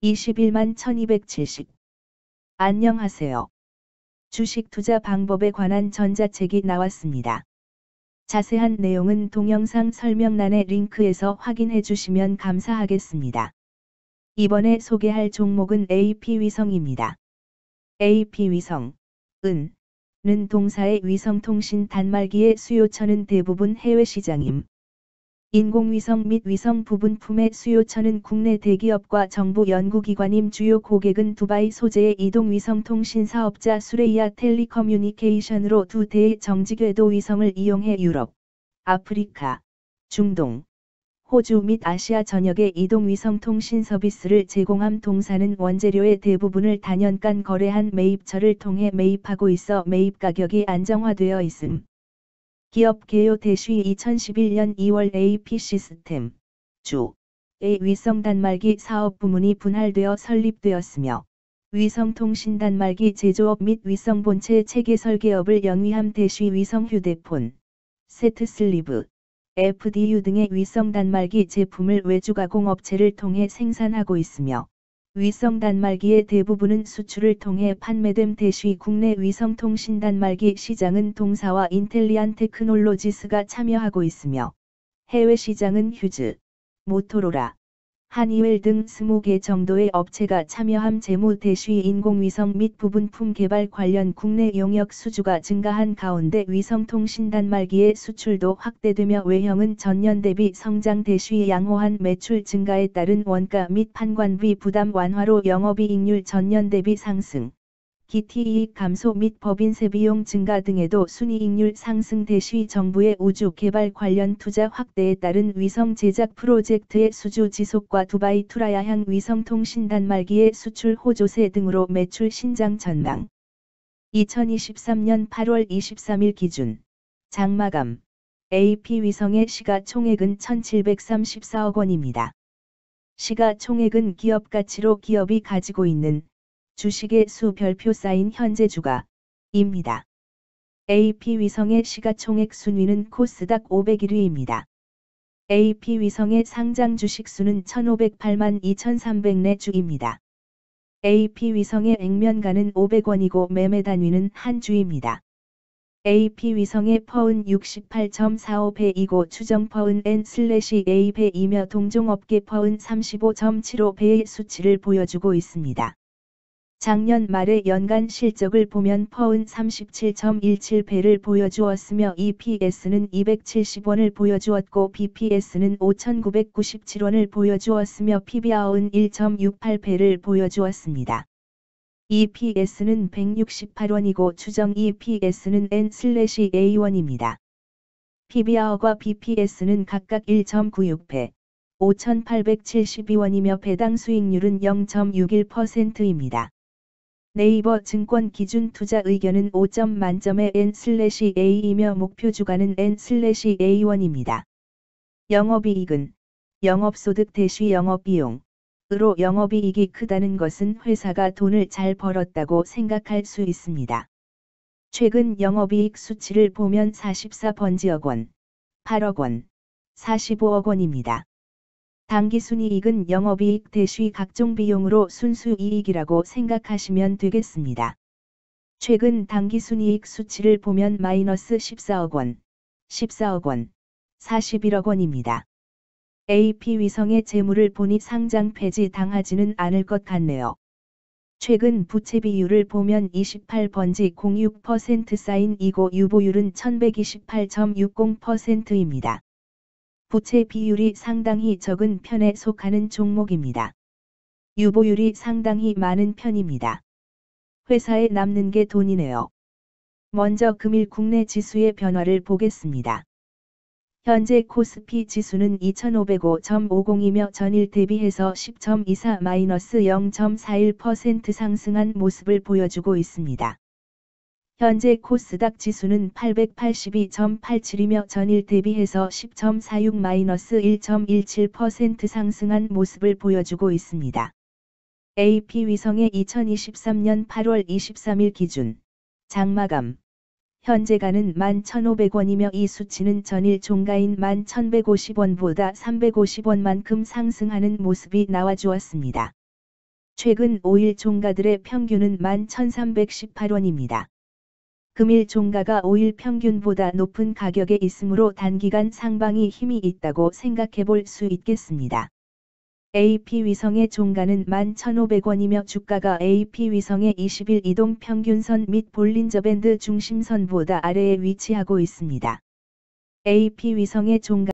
21만 1270. 안녕하세요. 주식 투자 방법에 관한 전자책이 나왔습니다. 자세한 내용은 동영상 설명란의 링크에서 확인해 주시면 감사하겠습니다. 이번에 소개할 종목은 AP위성입니다. AP위성, 는 동사의 위성통신 단말기의 수요처는 대부분 해외 시장임. 인공위성 및 위성 부분품의 수요처는 국내 대기업과 정부 연구기관임. 주요 고객은 두바이 소재의 이동위성통신 사업자 수레이아 텔리커뮤니케이션으로 2대의 정지궤도 위성을 이용해 유럽, 아프리카, 중동, 호주 및 아시아 전역의 이동위성통신 서비스를 제공함. 동사는 원재료의 대부분을 단연간 거래한 매입처를 통해 매입하고 있어 매입 가격이 안정화되어 있음. 기업 개요 대시 2011년 2월 AP시스템 주의 위성 단말기 사업 부문이 분할되어 설립되었으며 위성통신 단말기 제조업 및 위성 본체 체계 설계업을 영위함. 대시 위성 휴대폰, 세트 슬리브, FDU 등의 위성 단말기 제품을 외주 가공 업체를 통해 생산하고 있으며 위성 단말기의 대부분은 수출을 통해 판매됨. 대시 국내 위성통신 단말기 시장은 동사와 인텔리안 테크놀로지스가 참여하고 있으며 해외 시장은 휴즈, 모토로라, 하니웰 등 20개 정도의 업체가 참여함. 재무 대시 인공위성 및 부분품 개발 관련 국내 용역 수주가 증가한 가운데 위성통신 단말기의 수출도 확대되며 외형은 전년 대비 성장. 대시 양호한 매출 증가에 따른 원가 및 판관비 부담 완화로 영업이익률 전년 대비 상승, 기티이익 감소 및 법인세 비용 증가 등에도 순이익률 상승. 대시 정부의 우주 개발 관련 투자 확대에 따른 위성 제작 프로젝트의 수주 지속과 두바이 투라야향 위성통신 단말기의 수출 호조세 등으로 매출 신장 전망. 2023년 8월 23일 기준 장마감 AP위성의 시가총액은 1734억 원입니다. 시가총액은 기업가치로 기업이 가지고 있는 주식의 수 별표 쌓인 현재 주가입니다. AP위성의 시가총액 순위는 코스닥 501위입니다. AP위성의 상장 주식 수는 1508만 2300내 주입니다. AP위성의 액면가는 500원이고 매매 단위는 한 주입니다. AP위성의 퍼은 68.45배이고 추정 퍼은 N/A배이며 동종업계 퍼은 35.75배의 수치를 보여주고 있습니다. 작년 말의 연간 실적을 보면 퍼은 37.17배를 보여주었으며 EPS는 270원을 보여주었고 BPS는 5,997원을 보여주었으며 PBR은 1.68배를 보여주었습니다. EPS는 168원이고 추정 EPS는 N/A1입니다. PBR과 BPS는 각각 1.96배, 5,872원이며 배당 수익률은 0.61%입니다. 네이버 증권 기준 투자 의견은 5점 만점의 N/A이며 목표 주가는 N/A1입니다. 영업이익은 영업소득 대시 영업비용으로 영업이익이 크다는 것은 회사가 돈을 잘 벌었다고 생각할 수 있습니다. 최근 영업이익 수치를 보면 44번지억 원, 8억 원, 45억 원입니다. 당기순이익은 영업이익 대시 각종 비용으로 순수이익이라고 생각하시면 되겠습니다. 최근 당기순이익 수치를 보면 마이너스 14억 원, 14억 원, 41억 원입니다. AP위성의 재물을 보니 상장 폐지 당하지는 않을 것 같네요. 최근 부채 비율을 보면 28번지 06% 사인이고 유보율은 1128.60%입니다. 부채 비율이 상당히 적은 편에 속하는 종목입니다. 유보율이 상당히 많은 편입니다. 회사에 남는 게 돈이네요. 먼저 금일 국내 지수의 변화를 보겠습니다. 현재 코스피 지수는 2505.50이며 전일 대비해서 10.24-0.41% 상승한 모습을 보여주고 있습니다. 현재 코스닥 지수는 882.87이며 전일 대비해서 10.46-1.17% 상승한 모습을 보여주고 있습니다. AP위성의 2023년 8월 23일 기준 장마감 현재가는 11,500원이며 이 수치는 전일 종가인 11,150원보다 350원만큼 상승하는 모습이 나와주었습니다. 최근 5일 종가들의 평균은 11,318원입니다. 금일 종가가 5일 평균보다 높은 가격에 있으므로 단기간 상방이 힘이 있다고 생각해 볼 수 있겠습니다. AP위성의 종가는 11,500원이며 주가가 AP위성의 20일 이동 평균선 및 볼린저 밴드 중심선보다 아래에 위치하고 있습니다. AP위성의 종가